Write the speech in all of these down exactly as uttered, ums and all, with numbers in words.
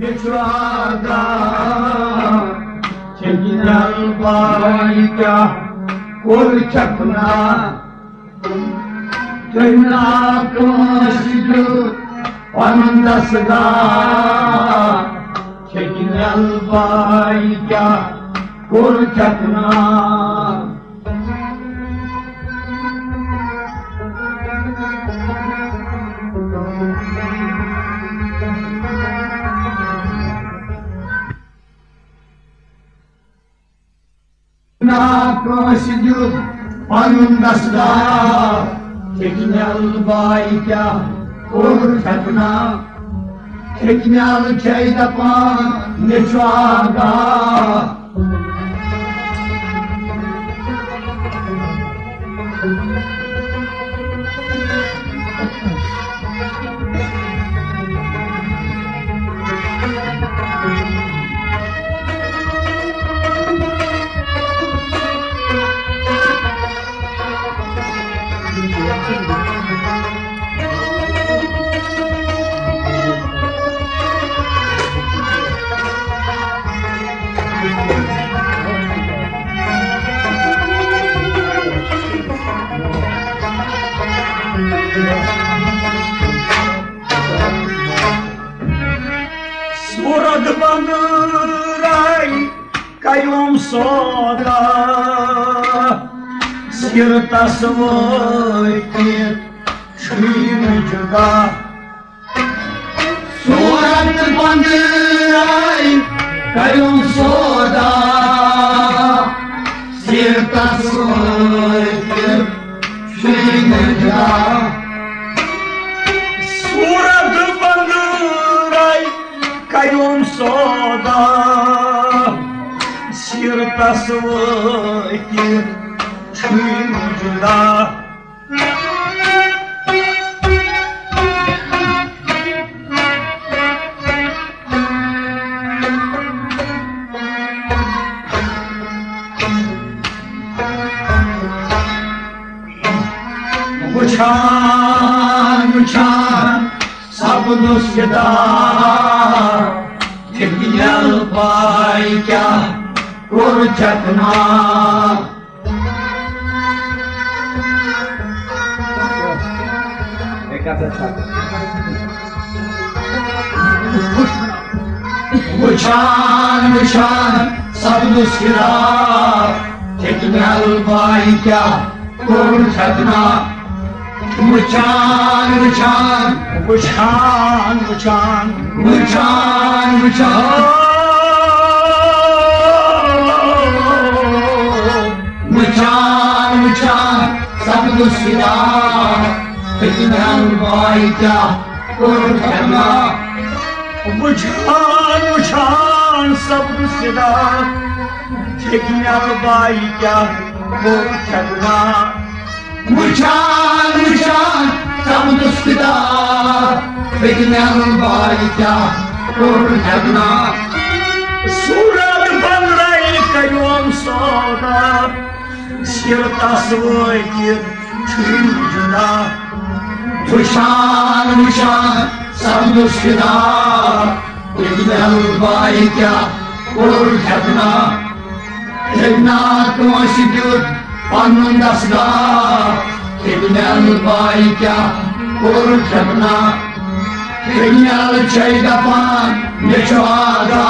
Meçhuada çekilen bayka kol çakna Tırnak kışıcı anındasıda çekilen bayka kol çakna Nakışıcı anındasıda çekilen bayka kol çakna Çekmel çeydapan neçhuada Сурад бандырай кайом сода Сирта свой кит шимчуга Сурад бандырай кайом сода Сирта свой кит шимчуга Сурад бандырай кайом сода Сирта свой кит шимчуга Uçan uçan sapınız kadar Çekil bayka kol çakna Uçan uçan sapınız kadar Çekil bayka kol çakna Uçan uçan uçan uçan uçan uçan uçan uçan sabdusida fitnan bayka kurtana uçan uçan sabdusida fitnan bayka kurtana Uçan uçan sabdusida fitnan bayka kurtana Сурад бандырай кайом сода Сирта свой кит шимчуга Uçan uçan sabdusida fitnan bayka kurtana Tırnak kışıcı anındasıda çekilen bayka kol çakna Çekmel çeydapan neçhuada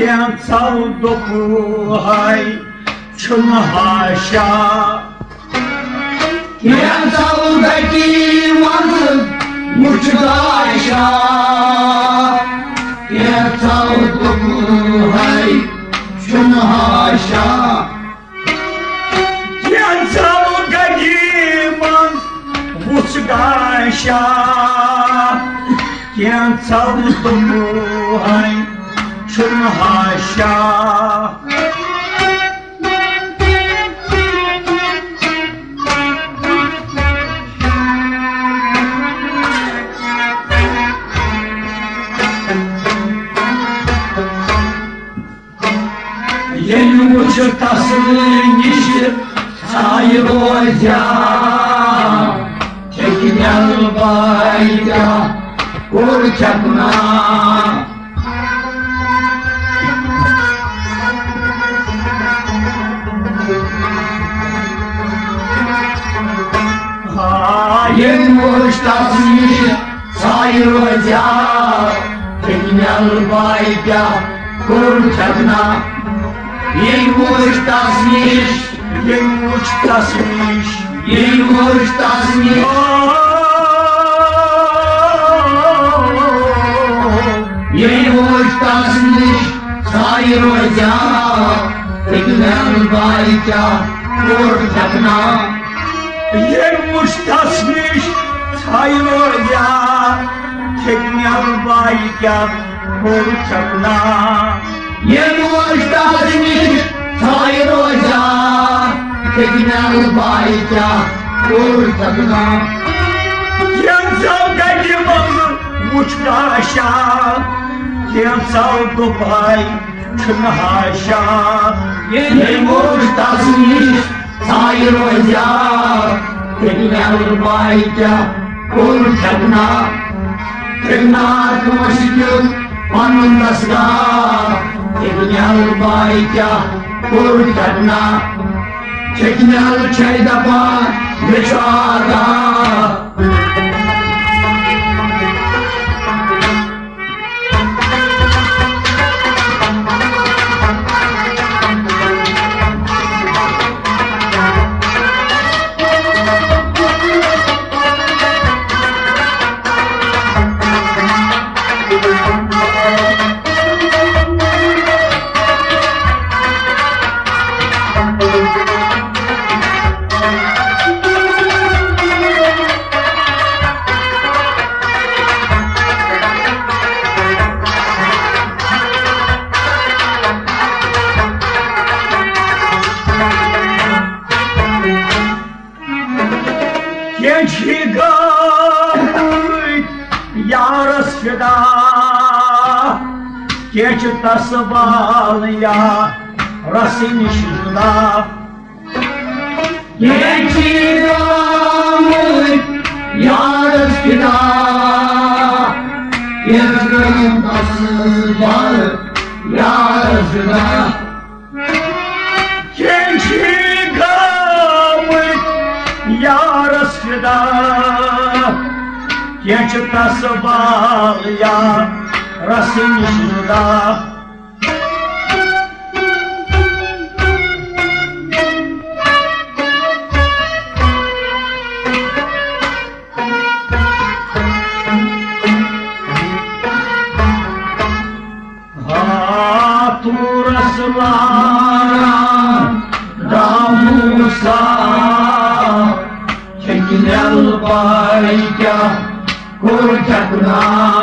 Kentsal dokuhay çınhaşa Kensaldaki varlık uçdaşa Kensal dokuhay çınhaşa Kentsaldaki varlık uçdaşa Kentsal dokuhay çınhaşa Yeni uçurtasın işi sayır olacak Tekin el bayda kurçakına Yeni uçurtasın işi sayır olacak Tekin el bayda kurçakına Yengmuş tasmış, Yengmuş tasmış, yengmuş tasmış Yengmuş tasmış, sayır ocak Tekmel bayca, kurçakına Yengmuş tasmış, sayır ocak Tekmel bayca, kurçakına Yengmuş tasmış, sayır ocak Tekmel bayca, kurçakına Kentsal kaçırmazı uçtaşa Kentsal kopay çınhaşa Yengmuş tasmış, sayır ocak Tekmel bayca, kurçakına Teknar kımaşıkın Anundasga, teknyal bayca, kurçakına Teknyal çaydapa, beçada Gençliğin yarıs fida Geç tasbal ya rasin şida Gençliğin yarıs fida Yergin tasbal yarıs fida Gençliğin yarıs fida Genç tasbal ya rasin şida Turaslara damusa Teknel bayca kurçakına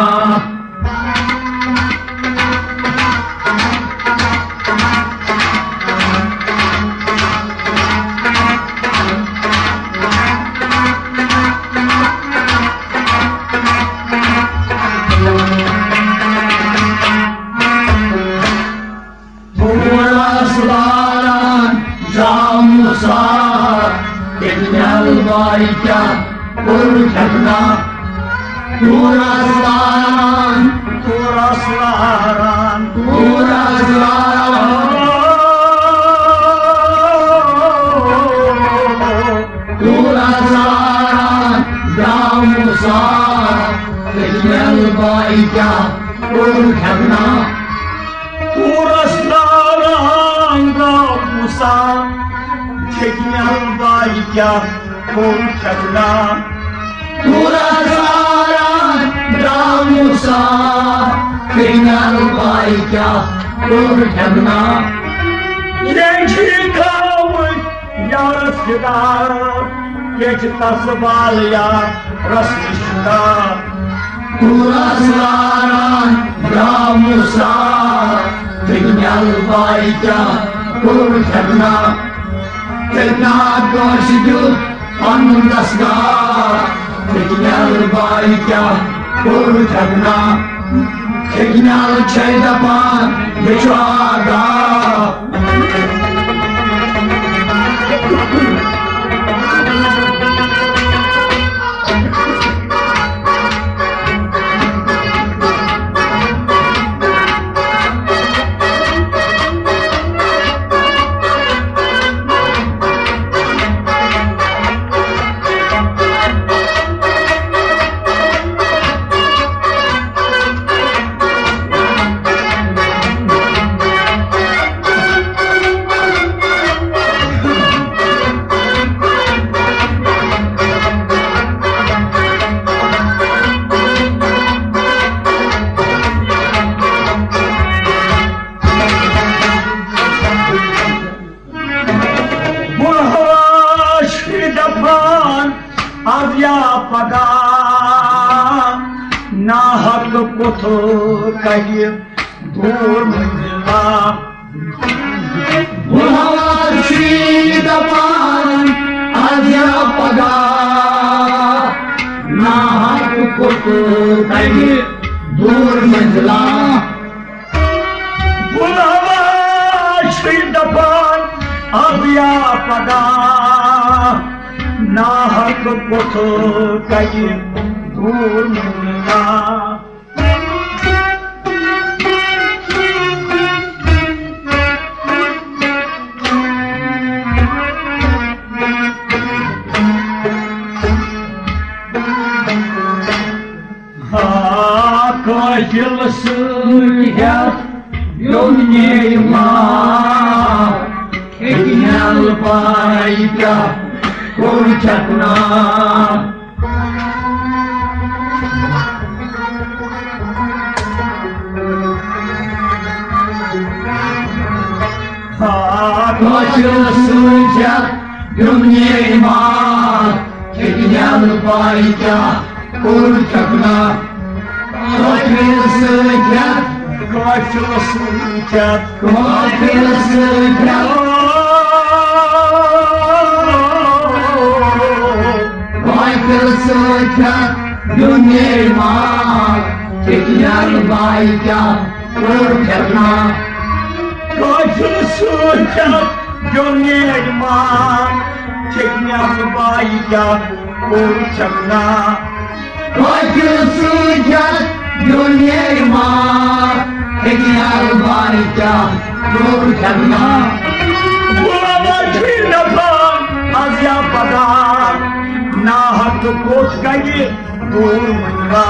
Damusa, teknel bayca kurçakına Turaslan, Turaslan, turaslan Turaslan, damusa Teknel bayca kurçakına क्या कोर छकना Turasaran Ramusa Kinal Baikya Kurjagna Yenchi Kawit Yarasida Yechita Sabalya Rasmishta Turasaran Ramusa Kinal Baikya Kurjagna Kinna Goshidu Andasga Signal Baikya Kurjagna Signal Chaidapan Vishwaga Nahak kotho kahi dur mila Bulhawa Shridapan Adya Paga Nahak Kotho Kahi Dur Manzila Bulhawa Shridapan Adya Paga Nahak kotho kahi dur mila Kahilsıya Yoneyma Keginal Baikya Kurjagna Kahilsıya Yoneyma Keginal Baikya Kurjagna Kahilsıya Kahilsıya Kahilsıya Kahilsıya Yoneyma Keginal Baikya Kurjagna Kahilsıya Yoneyma Keginal Baikya Kurjagna Kahilsıya Yoneyma Keginal Baikya Kurjagna Bulhawa Shridapan Adya Paga Nahak kotho kahi dur mila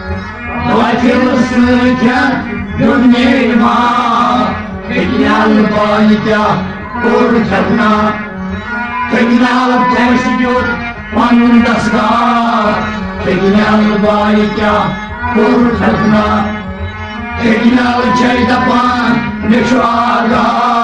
Kahilsıya Yoneyma Keginal Baikya Kurjagna Keginal Chaidapan Andasga Keginal Baikya Kurjagna Keginal Chaidapan Vishwaga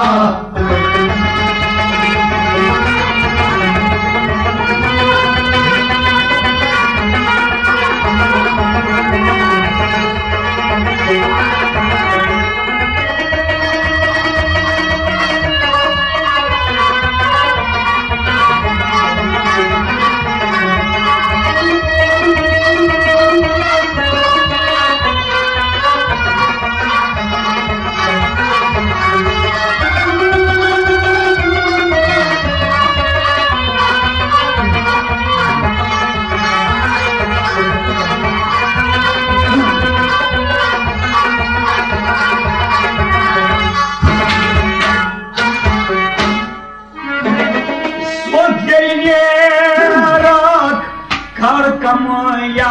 Kamaya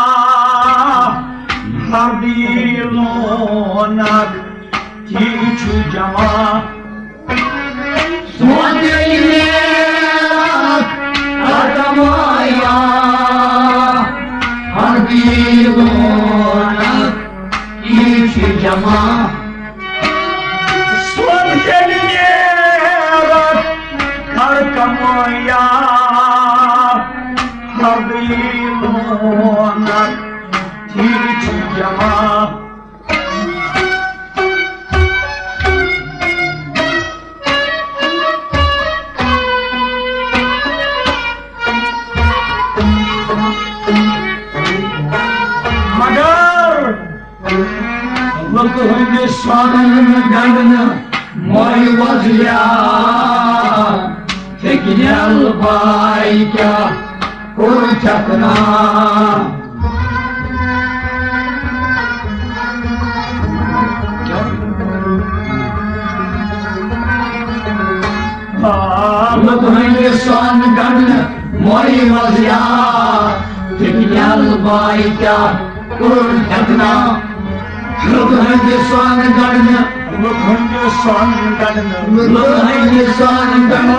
Hardilonak Kichu Jama Swadriyak कबीलोना ईश जमा स्वम के लिए कर कमाया कबीलोना ईश जमा Look स्वागन गगन मोई वजिया तेकियल भाई क्या कोई चकना Look स्वागन गगन मोई वजिया तेकियल भाई क्या कोई चकना Look at the sun and garden. Look at the sun and garden. Look at the sun and garden.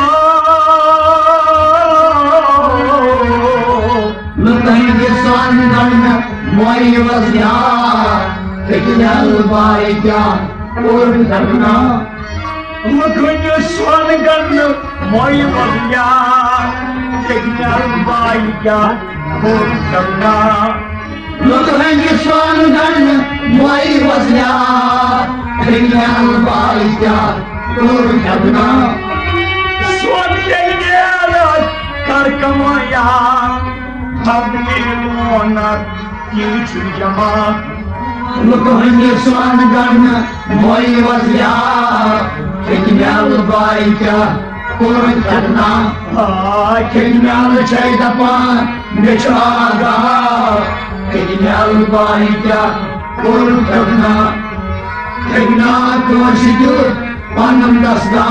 Look at the sun and garden. Moi was ya. Tekiyal bai kya or dharna. Look at the sun and garden. Moi was ya. Tekiyal bai kya or dharna. Look at the sun and garden. Moi was ya. Tekiyal bai kya or dharna. Swam yeliyala karkamaya. Kabiliona yichu jama. Look at the sun and garden. Moi was ya. Tekiyal bai kya or dharna. Tekiyal chaydapan bichaga. Tekiyal bai kya or dharna. Tekna koshidu panam dasda.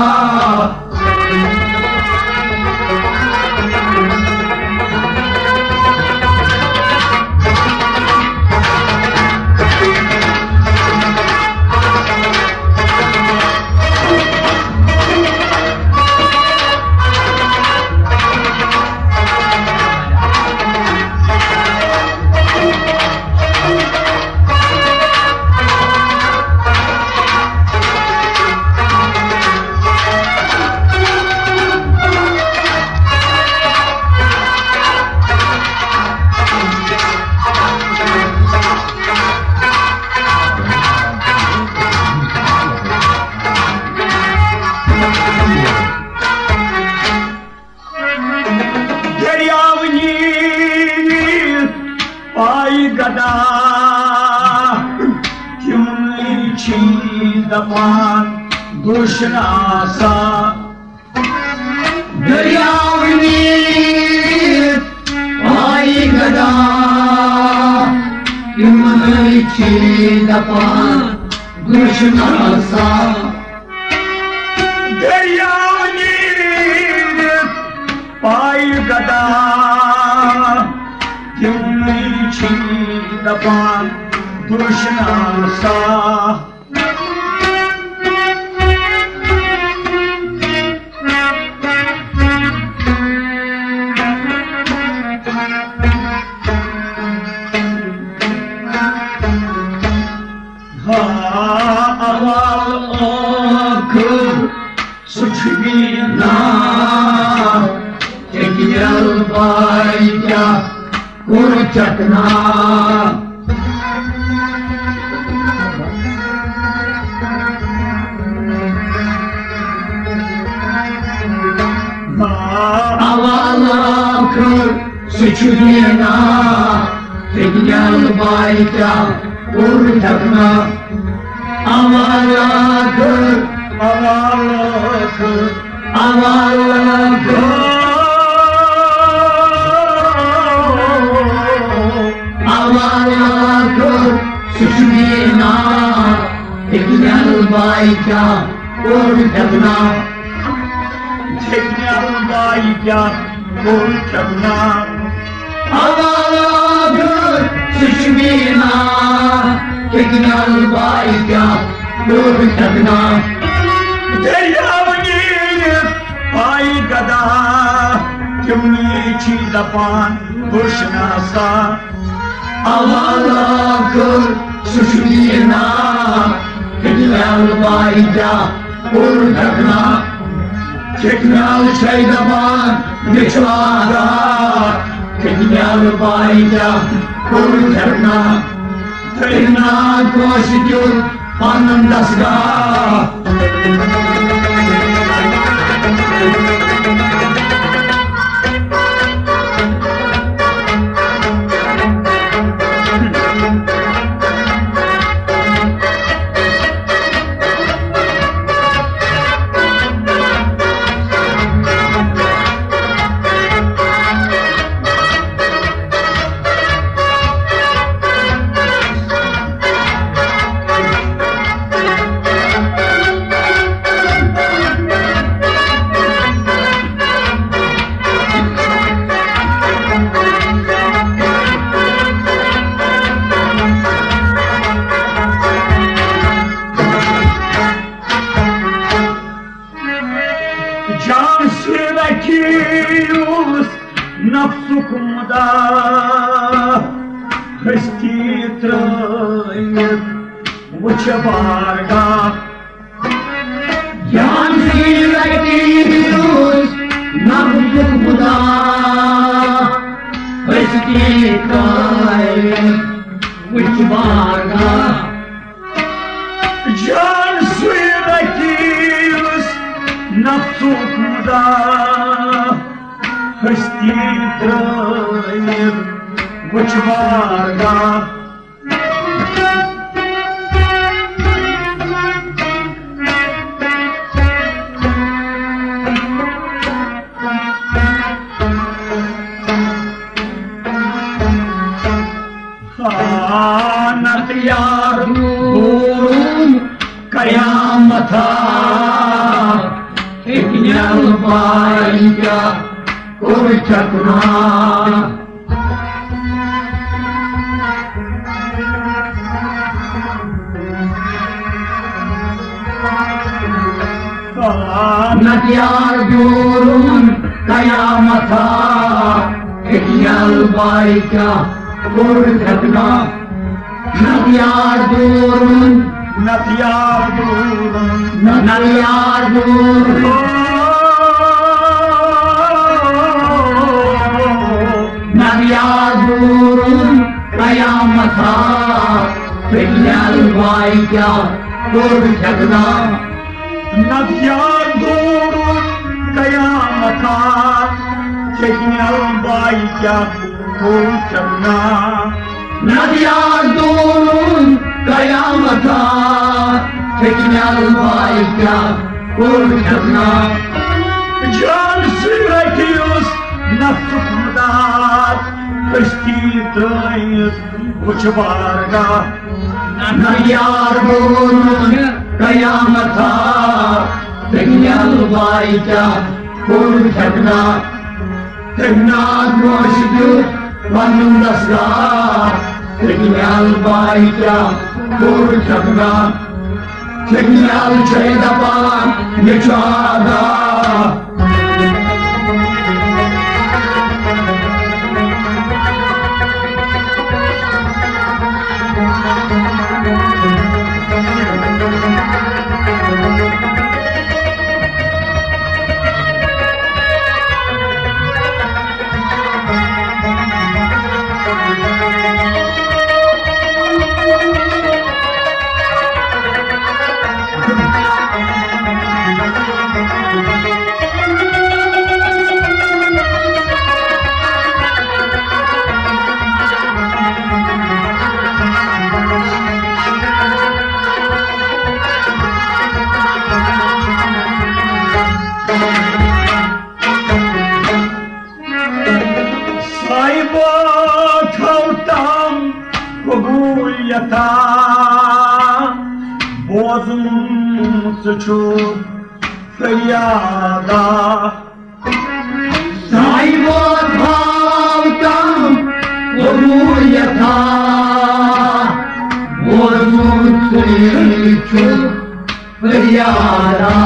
Dushnasa Daryavni Pai gada Yumai Chidapan Dushnasa Daryavni Pai gada Yumai Chidapan Dushnasa Tekiyal bai kya or chakna. Avala kar suchudina. Tekiyal bai kya or chakna. Avala kar Avala kar Avala kar Sushmina, Tekiyal bai kya or dharna. Tekiyal bai kya or dharna. Avala kar Sushmina, Tekiyal bai kya or dharna. Daryavni pai gada Yumai Chidapan Dushnasa Avalakır suçluyuna Gidmel bayca urtakna Çekmel şeydaban geçvada Gidmel bayca urtakna Tırna koşucur panındasga Cansivekius nafsukumda Hristi trăiesc uce varga Cansivekius nafsukumda Hristi trăiesc uce varga Cansivekius nafsukumda Hristi trăiesc uce varga Anat yar burun kıyamata İknel bayca kurçakna Anat yar burun kıyamata İknel bayca kurçakna Natyar durun Natyar durun Natyar durun Natyar durun Kıyamata Filyal bayca kurçakna Natyar durun Kıyamata Filyal bayca kurçakna Nadyar durun kıyamata Teknel bayca kurçakna Cansivekius nafsukumda Hristi trăiesc uce varga Nadyar durun kıyamata Teknel bayca kurçakna Tekna koşudur Vanundasga Teknel bayca kurçakna Teknel şeydaban geçada Yata bozum suçu feryada Saybot havtam olur yata bozum suçu feryada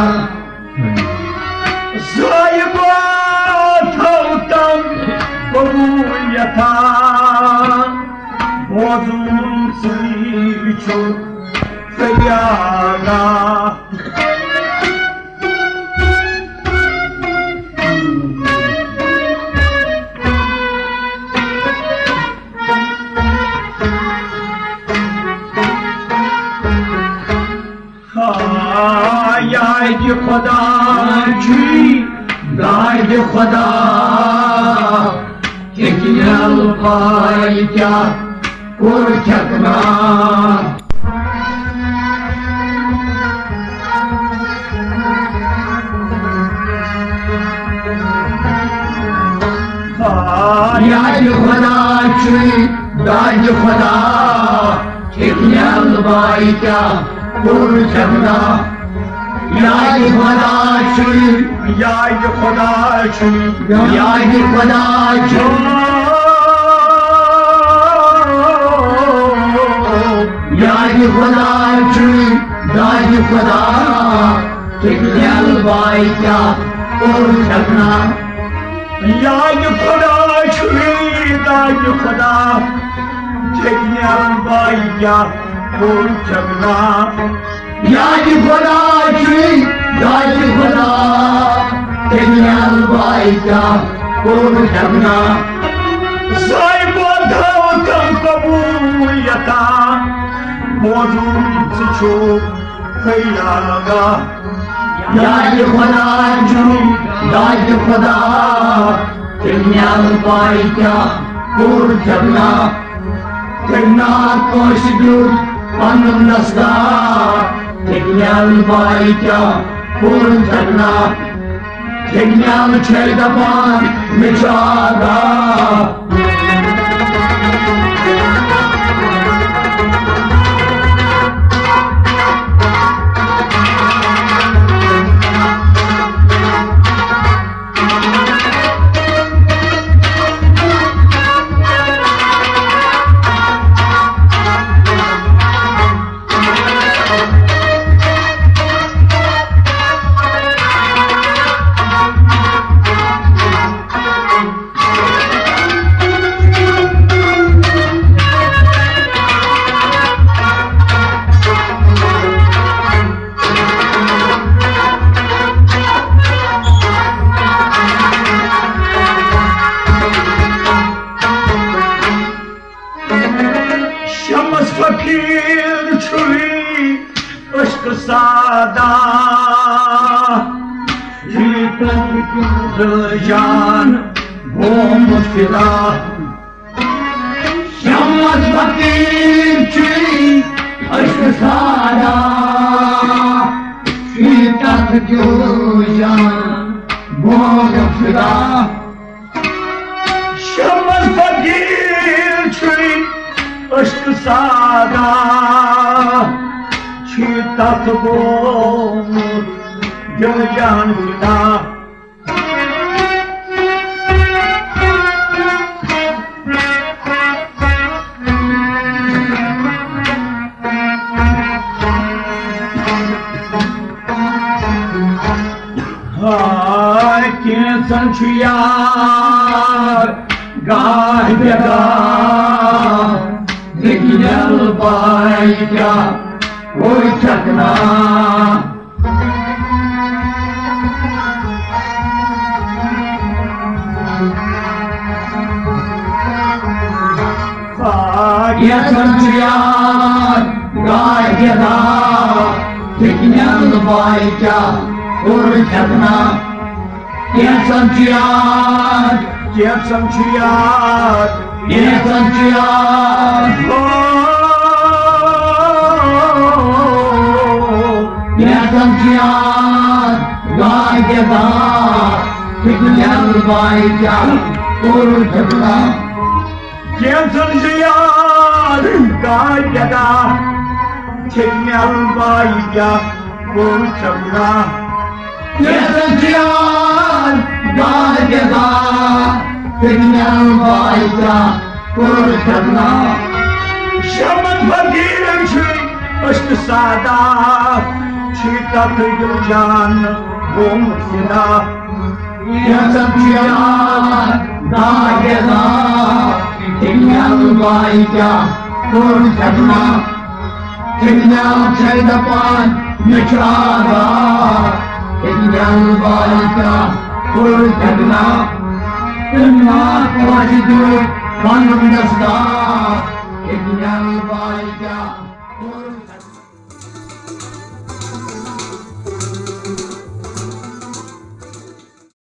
Saybot havtam olur yata छो फरियादा याद खुदा छी याद खुदा कितनल पाई क्या कुर चकना याद खुदा छी याद खुदा कितनल पाई क्या कुर चकना याद खुदा छी याद खुदा छी याद खुदा छी याद खुदा छी याद खुदा कितनल बाई क्या और झगना याद खुदा छी याद खुदा कितनल बाई क्या और झगना याद खुदा छी याद खुदा कितनल बाई क्या और झगना साहिबो धम कबूलियता मौजूद छो खैयालगा याद खुदा छी याद खुदा कितनल बाई क्या और झगना करना कोशिश पन्नम नस्का कितनल बाई क्या और झगना कितनल छे दबान मिचादा फकीर छुई उश्क सादा जान वो मुश्किला शम्मत फकीर छुई उश्क सादा शीतक जो जान वो मुश्किला शम्मत फकीर छुई उश्क सादा शीतक वो जो जान खुदा हाय के संचियार गाह जगा कितनल बाई क्या कोई चकना ये संचियार गाह जगा कितनल बाई क्या कोई चकना ये संचियार ये संचियार ये संचियार ये संचियार गाय के दांत कितनल बाई क्या और झगड़ा ये संचियार गाय के दांत कितनल बाई क्या और झगड़ा ये संचियार गाय के दांत कितनल बाई क्या और झगड़ा शम्मत फकीर छी उश्क सादा शीतक जो जान वो मुश्किला ये संचियार गाय के दांत कितनल बाई क्या और झगड़ा Signal say the pan, Michara, Signal Baika, Purtagna, Signal Quasidu, One of the Star, Signal Baika.